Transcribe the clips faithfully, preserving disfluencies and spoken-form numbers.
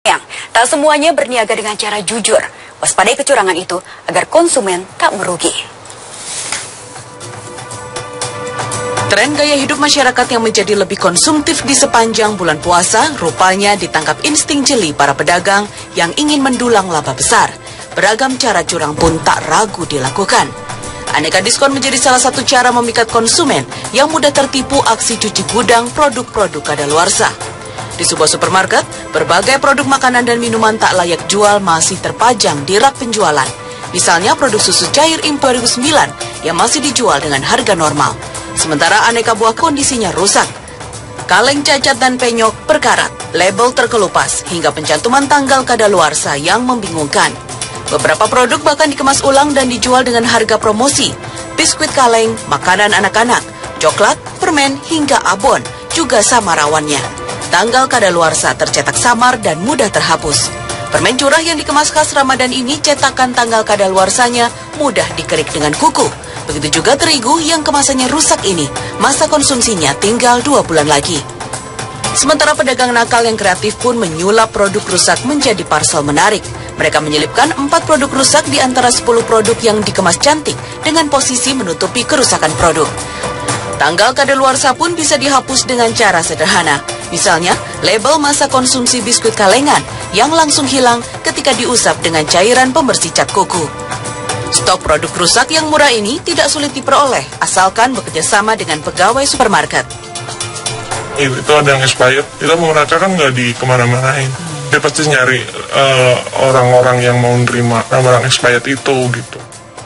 Tak semuanya berniaga dengan cara jujur. Waspadai kecurangan itu agar konsumen tak merugi. Tren gaya hidup masyarakat yang menjadi lebih konsumtif di sepanjang bulan puasa rupanya ditangkap insting jeli para pedagang yang ingin mendulang laba besar. Beragam cara curang pun tak ragu dilakukan. Aneka diskon menjadi salah satu cara memikat konsumen yang mudah tertipu aksi cuci gudang produk-produk kadaluarsa. Di sebuah supermarket, berbagai produk makanan dan minuman tak layak jual masih terpajang di rak penjualan. Misalnya produk susu cair impor dua ribu sembilan yang masih dijual dengan harga normal. Sementara aneka buah kondisinya rusak. Kaleng cacat dan penyok berkarat, label terkelupas, hingga pencantuman tanggal kadaluarsa yang membingungkan. Beberapa produk bahkan dikemas ulang dan dijual dengan harga promosi. Biskuit kaleng, makanan anak-anak, coklat, permen, hingga abon juga sama rawannya. Tanggal kadaluarsa tercetak samar dan mudah terhapus. Permen curah yang dikemas khas Ramadan ini cetakan tanggal kadaluarsanya mudah dikerik dengan kuku. Begitu juga terigu yang kemasannya rusak ini, masa konsumsinya tinggal dua bulan lagi. Sementara pedagang nakal yang kreatif pun menyulap produk rusak menjadi parsel menarik. Mereka menyelipkan empat produk rusak di antara sepuluh produk yang dikemas cantik dengan posisi menutupi kerusakan produk. Tanggal kadaluarsa pun bisa dihapus dengan cara sederhana. Misalnya, label masa konsumsi biskuit kalengan yang langsung hilang ketika diusap dengan cairan pembersih cat kuku. Stok produk rusak yang murah ini tidak sulit diperoleh, asalkan bekerja sama dengan pegawai supermarket. Itu ada yang expired, kita mau mereka kan nggak di kemana-manain. Dia pasti nyari orang-orang uh, yang mau nerima barang expired itu gitu.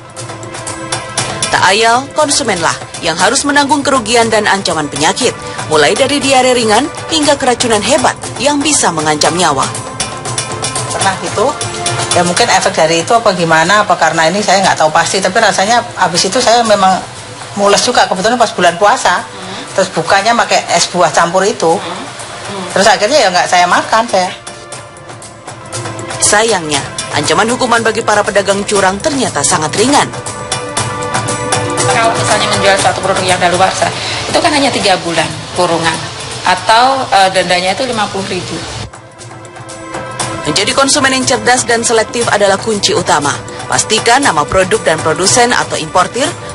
Tak ayal, konsumenlah yang harus menanggung kerugian dan ancaman penyakit, mulai dari diare ringan hingga keracunan hebat yang bisa mengancam nyawa. Pernah gitu, ya mungkin efek dari itu apa gimana, apa karena ini saya nggak tahu pasti, tapi rasanya habis itu saya memang mules juga, kebetulan pas bulan puasa, hmm. terus bukanya pakai es buah campur itu, hmm. Hmm. terus akhirnya ya nggak saya makan saya. Sayangnya, ancaman hukuman bagi para pedagang curang ternyata sangat ringan. Kalau misalnya menjual suatu produk yang daluarsa, itu kan hanya tiga bulan kurungan, atau uh, dendanya itu lima puluh ribu. Menjadi konsumen yang cerdas dan selektif adalah kunci utama. Pastikan nama produk dan produsen atau importir,